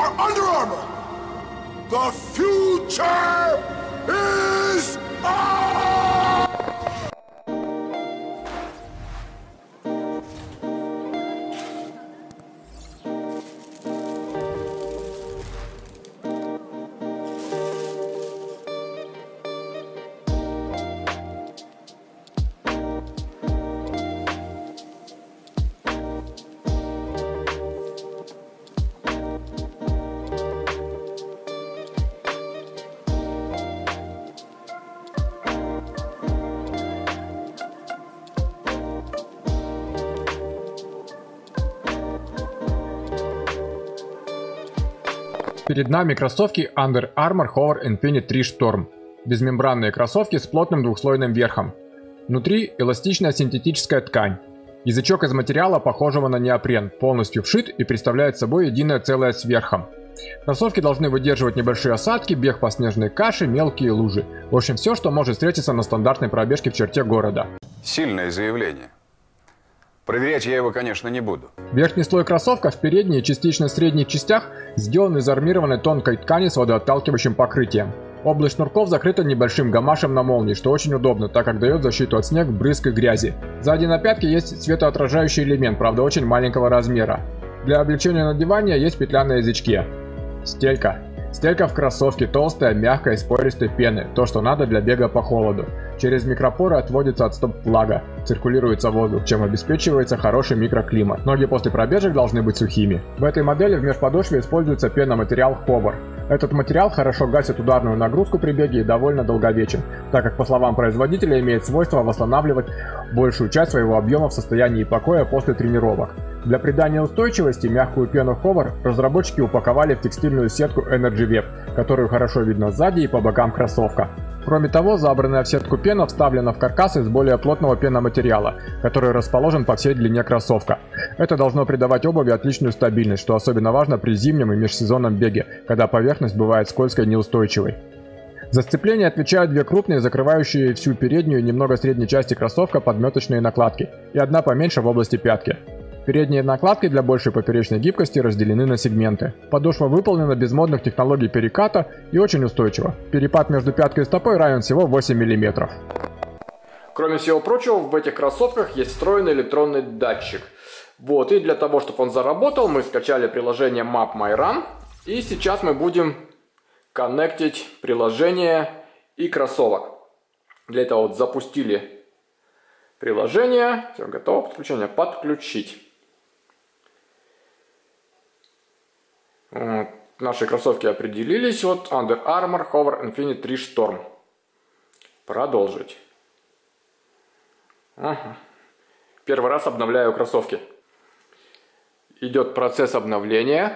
are Under Armour! The future is ours! Перед нами кроссовки Under Armour Hover Infinite 3 Storm. Безмембранные кроссовки с плотным двухслойным верхом. Внутри эластичная синтетическая ткань. Язычок из материала, похожего на неопрен, полностью вшит и представляет собой единое целое с верхом. Кроссовки должны выдерживать небольшие осадки, бег по снежной каше, мелкие лужи. В общем, все, что может встретиться на стандартной пробежке в черте города. Сильное заявление. Проверять я его, конечно, не буду. Верхний слой кроссовка в передней и частично средних частях сделан из армированной тонкой ткани с водоотталкивающим покрытием. Область шнурков закрыта небольшим гамашем на молнии, что очень удобно, так как дает защиту от снега, брызг и грязи. Сзади на пятке есть светоотражающий элемент, правда очень маленького размера. Для облегчения надевания есть петля на язычке. Стелька. Стелька в кроссовке толстая, мягкая, из пористой пены, то, что надо для бега по холоду. Через микропоры отводится от стоп-влага, циркулируется воздух, чем обеспечивается хороший микроклимат. Ноги после пробежек должны быть сухими. В этой модели в межподошве используется пеноматериал Hover. Этот материал хорошо гасит ударную нагрузку при беге и довольно долговечен, так как, по словам производителя, имеет свойство восстанавливать большую часть своего объема в состоянии покоя после тренировок. Для придания устойчивости мягкую пену Hover разработчики упаковали в текстильную сетку Energy Web, которую хорошо видно сзади и по бокам кроссовка. Кроме того, забранная в сетку пена вставлена в каркас из более плотного пеноматериала, который расположен по всей длине кроссовка. Это должно придавать обуви отличную стабильность, что особенно важно при зимнем и межсезонном беге, когда поверхность бывает скользкой и неустойчивой. За сцепление отвечают две крупные, закрывающие всю переднюю и немного средней части кроссовка подметочные накладки, и одна поменьше в области пятки. Передние накладки для большей поперечной гибкости разделены на сегменты. Подошва выполнена без модных технологий переката и очень устойчива. Перепад между пяткой и стопой равен всего 8 мм. Кроме всего прочего, в этих кроссовках есть встроенный электронный датчик. Вот, и для того, чтобы он заработал, мы скачали приложение Map My Run. И сейчас мы будем коннектить приложение и кроссовок. Для этого вот запустили приложение. Все, готово подключение. Подключить. Вот, наши кроссовки определились. Вот Under Armour Hover Infinite 3 Storm. Продолжить. Ага. Первый раз обновляю кроссовки. Идет процесс обновления.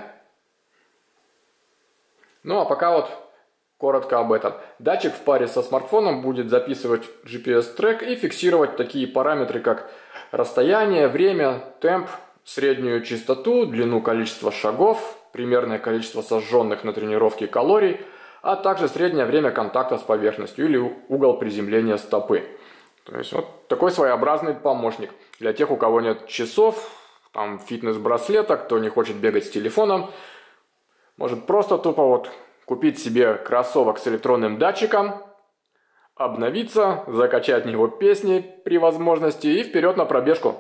Ну а пока вот коротко об этом. Датчик в паре со смартфоном будет записывать GPS-трек и фиксировать такие параметры, как расстояние, время, темп, среднюю частоту, длину, количество шагов, примерное количество сожженных на тренировке калорий, а также среднее время контакта с поверхностью или угол приземления стопы. То есть вот такой своеобразный помощник для тех, у кого нет часов, там фитнес-браслета, кто не хочет бегать с телефоном, может просто тупо вот купить себе кроссовок с электронным датчиком, обновиться, закачать в него песни при возможности и вперед на пробежку.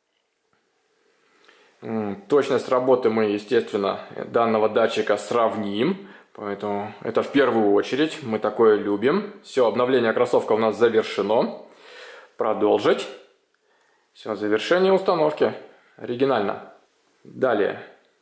Точность работы мы, естественно, данного датчика сравним, поэтому это в первую очередь, мы такое любим. Все, обновление кроссовка у нас завершено. Продолжить. Все, завершение установки. Оригинально. Далее.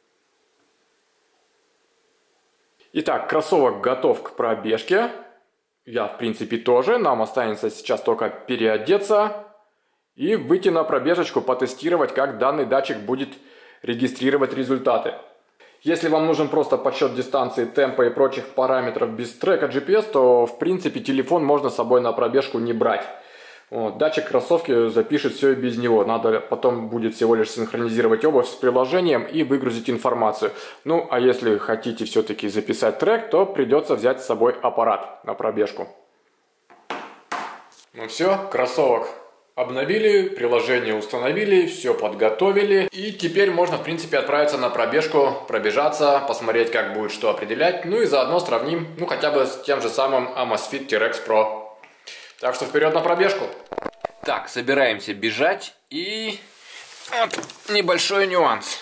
Итак, кроссовок готов к пробежке. Я, в принципе, тоже. Нам останется сейчас только переодеться и выйти на пробежечку, потестировать, как данный датчик будет регистрировать результаты. Если вам нужен просто подсчет дистанции, темпа и прочих параметров без трека GPS, то, в принципе, телефон можно с собой на пробежку не брать. Вот, датчик кроссовки запишет все и без него. Надо потом будет всего лишь синхронизировать обувь с приложением и выгрузить информацию. Ну, а если хотите все-таки записать трек, то придется взять с собой аппарат на пробежку. Ну все, кроссовок Обновили, приложение установили, все подготовили. И теперь можно, в принципе, отправиться на пробежку, пробежаться, посмотреть, как будет что определять. Ну и заодно сравним, ну хотя бы с тем же самым Amazfit T-Rex Pro. Так что вперед на пробежку. Так, собираемся бежать. И вот небольшой нюанс.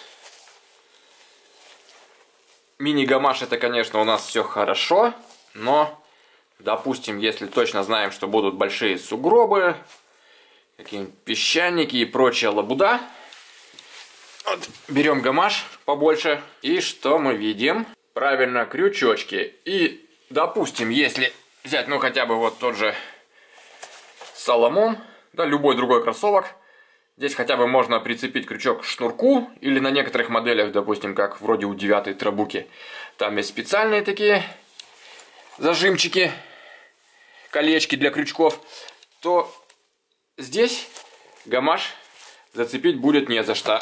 Мини-гамаш это, конечно, у нас все хорошо. Но, допустим, если точно знаем, что будут большие сугробы, какие-нибудь песчаники и прочая лабуда. Вот, берем гамаш побольше. И что мы видим? Правильно, крючочки. И, допустим, если взять, ну, хотя бы вот тот же Salomon, да, любой другой кроссовок. Здесь хотя бы можно прицепить крючок к шнурку. Или на некоторых моделях, допустим, как вроде у 9-й Трабуки. Там есть специальные такие зажимчики, колечки для крючков. То здесь гамаш зацепить будет не за что.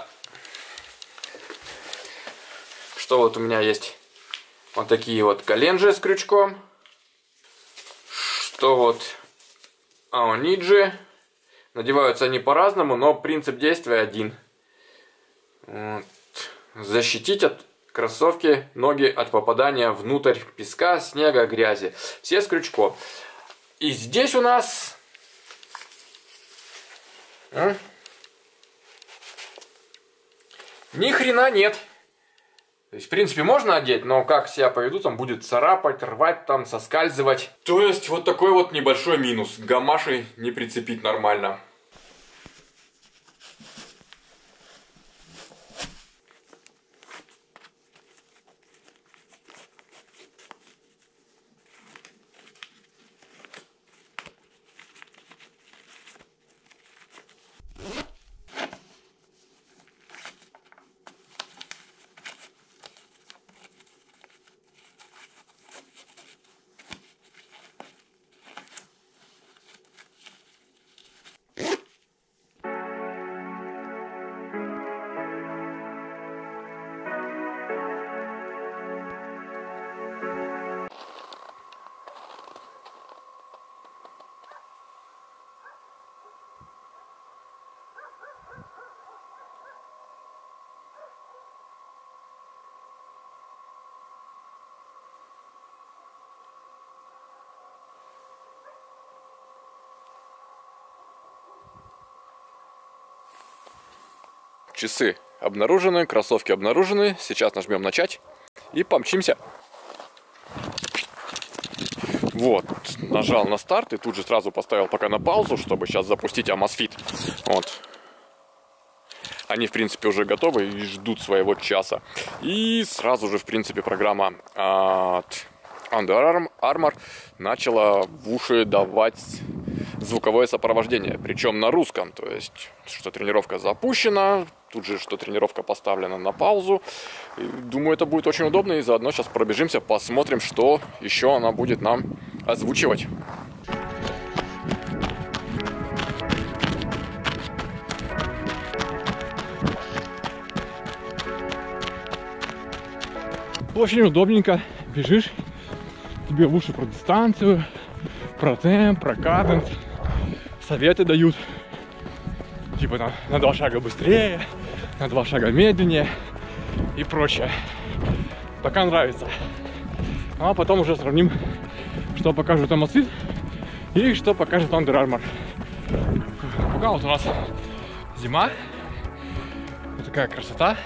Что вот у меня есть? Вот такие вот коленджи с крючком. Что вот аониджи. Надеваются они по-разному, но принцип действия один. Вот. Защитить от кроссовки ноги от попадания внутрь песка, снега, грязи. Все с крючком. И здесь у нас ни хрена нет. То есть, в принципе, можно одеть, но как себя поведут, он будет царапать, рвать, там, соскальзывать. То есть, вот такой вот небольшой минус. Гамаши не прицепить нормально. Часы обнаружены, кроссовки обнаружены. Сейчас нажмем начать и помчимся. Вот, нажал на старт и тут же сразу поставил пока на паузу, чтобы сейчас запустить Amazfit. Вот. Они, в принципе, уже готовы и ждут своего часа. И сразу же, в принципе, программа от Under Armour начала в уши давать звуковое сопровождение, причем на русском, то есть, что тренировка запущена, тут же, что тренировка поставлена на паузу. И, думаю, это будет очень удобно, и заодно сейчас пробежимся, посмотрим, что еще она будет нам озвучивать. Очень удобненько бежишь, тебе в уши про дистанцию, про темп, про каденс, советы дают, типа на 2 шага быстрее, на 2 шага медленнее и прочее. Пока нравится. А потом уже сравним, что покажет Amazfit и что покажет Under Armour. Пока вот у нас зима, вот такая красота.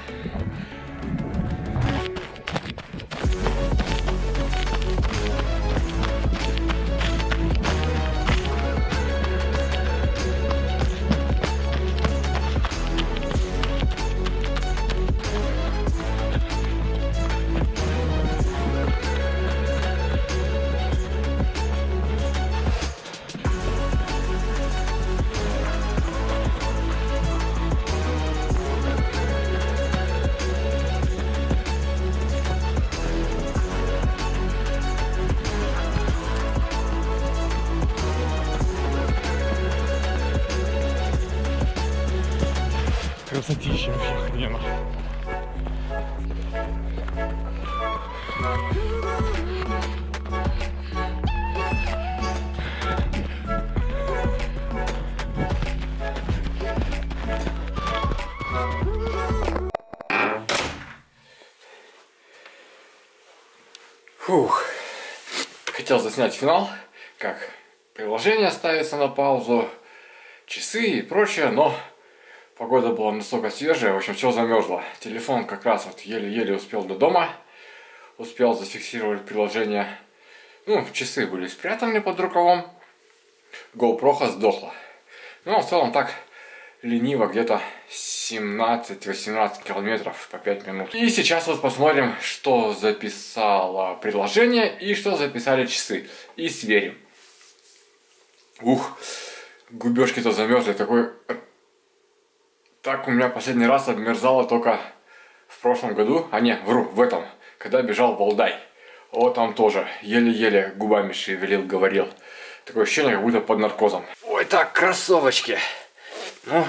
Красотища вообще охрененно. Фух. Хотел заснять финал, как приложение ставится на паузу, часы и прочее, но погода была настолько свежая, в общем, все замерзло. Телефон как раз вот еле-еле успел до дома, успел зафиксировать приложение. Ну, часы были спрятаны под рукавом, GoPro сдохла. Ну, а в целом так лениво, где-то 17-18 километров по 5 минут. И сейчас вот посмотрим, что записало приложение и что записали часы. И сверим. Ух, губежки-то замерзли. Так у меня последний раз обмерзало только в прошлом году. А не, вру, в этом. Когда бежал в Валдай. Вот там тоже еле-еле губами шевелил, говорил. Такое ощущение, как будто под наркозом. Ой, так, кроссовочки. Ну,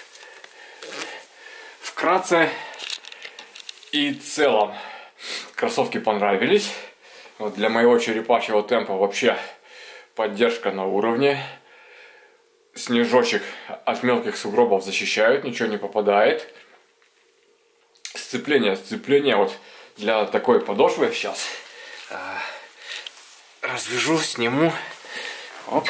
вкратце и целом кроссовки понравились. Вот для моего черепашьего темпа вообще поддержка на уровне. Снежочек от мелких сугробов защищают, ничего не попадает. Сцепление вот для такой подошвы сейчас развяжу, сниму. Оп.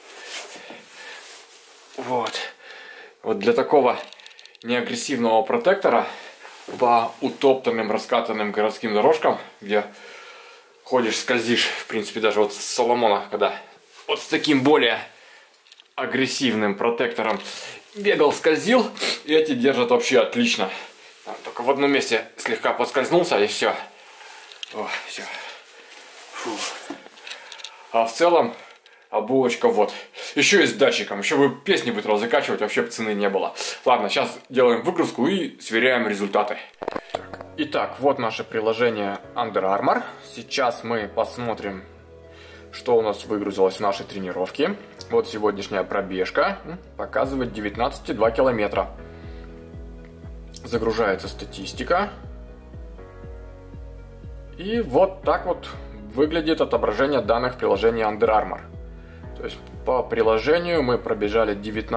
Вот для такого неагрессивного протектора по утоптанным, раскатанным городским дорожкам, где ходишь, скользишь, в принципе, даже вот с Соломона, когда вот с таким более агрессивным протектором бегал, скользил, и эти держат вообще отлично. Только в одном месте слегка подскользнулся, и все. О, все. Фу. А в целом обулочка вот. Еще и с датчиком. Еще бы песни быстро закачивать, вообще бы цены не было. Ладно, сейчас делаем выгрузку и сверяем результаты. Итак, вот наше приложение Under Armour. Сейчас мы посмотрим, что у нас выгрузилось в нашей тренировке. Вот сегодняшняя пробежка. Показывает 19,2 километра. Загружается статистика. И вот так вот выглядит отображение данных приложения Under Armour. То есть по приложению мы пробежали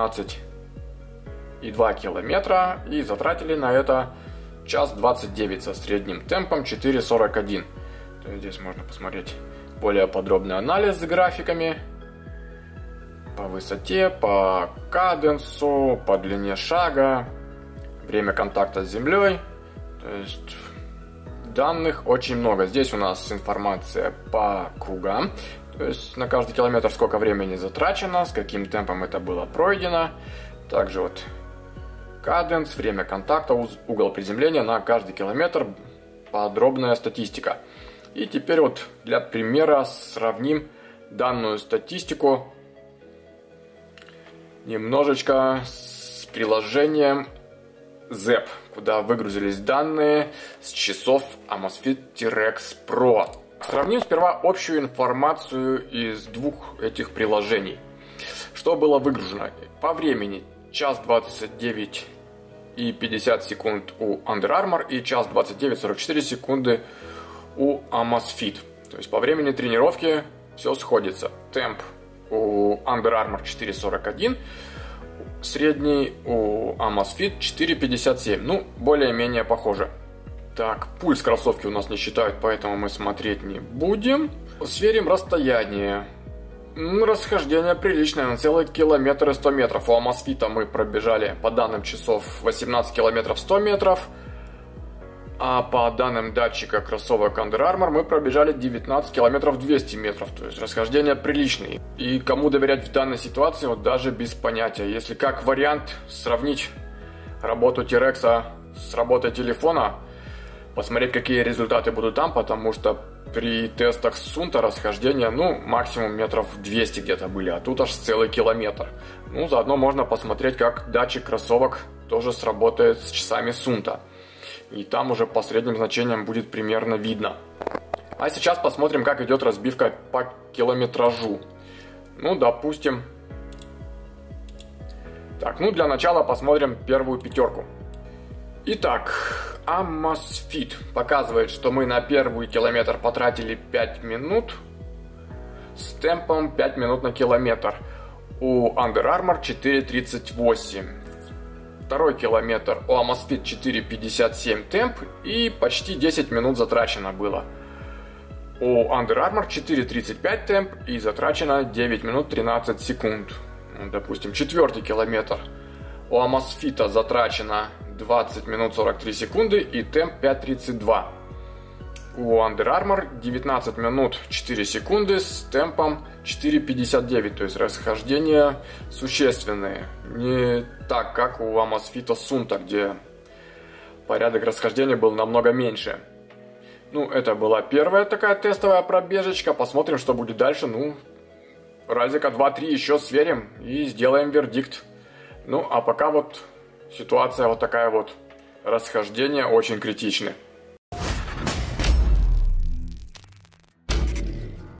19,2 километра и затратили на это час 29 со средним темпом 4,41. То есть здесь можно посмотреть более подробный анализ с графиками по высоте, по каденсу, по длине шага, время контакта с землей. То есть данных очень много. Здесь у нас информация по кругам. То есть на каждый километр сколько времени затрачено, с каким темпом это было пройдено. Также вот каденс, время контакта, угол приземления на каждый километр, подробная статистика. И теперь вот для примера сравним данную статистику немножечко с приложением ZEP, куда выгрузились данные с часов Amazfit T-Rex Pro. Сравним сперва общую информацию из двух этих приложений. Что было выгружено? По времени час 29 и 50 секунд у Under Armour и час 29 44 секунды у Amazfit. То есть по времени тренировки все сходится. Темп у Under Armour 4.41, средний у Amazfit 4.57. Ну, более-менее похоже. Так, пульс кроссовки у нас не считают, поэтому мы смотреть не будем. Сверим расстояние. Расхождение приличное, на целый километр и 100 метров. У Amazfit мы пробежали по данным часов 18 километров 100 метров. А по данным датчика кроссовок Under Armour мы пробежали 19 километров 200 метров. То есть расхождение приличное. И кому доверять в данной ситуации, вот даже без понятия. Если как вариант сравнить работу T-Rex с работой телефона, посмотреть, какие результаты будут там, потому что при тестах Сунта расхождение, максимум метров 200 где-то были, а тут аж целый километр. Заодно можно посмотреть, как датчик кроссовок тоже сработает с часами Сунта. И там уже по средним значениям будет примерно видно. А сейчас посмотрим, как идет разбивка по километражу. Допустим... Так, для начала посмотрим первую пятерку. Итак, Amazfit показывает, что мы на первый километр потратили 5 минут с темпом 5 минут на километр. У Under Armour 4.38. Второй километр у Amazfit 4.57 темп и почти 10 минут затрачено было. У Under Armour 4.35 темп и затрачено 9 минут 13 секунд. Допустим, 4-й километр. У Amazfit затрачено 20 минут 43 секунды и темп 5.32. У Under Armour 19 минут 4 секунды с темпом 4.59, то есть расхождения существенные. Не так, как у Amazfit Sunta, где порядок расхождения был намного меньше. Ну, это была первая такая тестовая пробежечка. Посмотрим, что будет дальше. Ну, разика 2-3 еще сверим и сделаем вердикт. Ну, а пока вот ситуация вот такая вот. Расхождения очень критичны.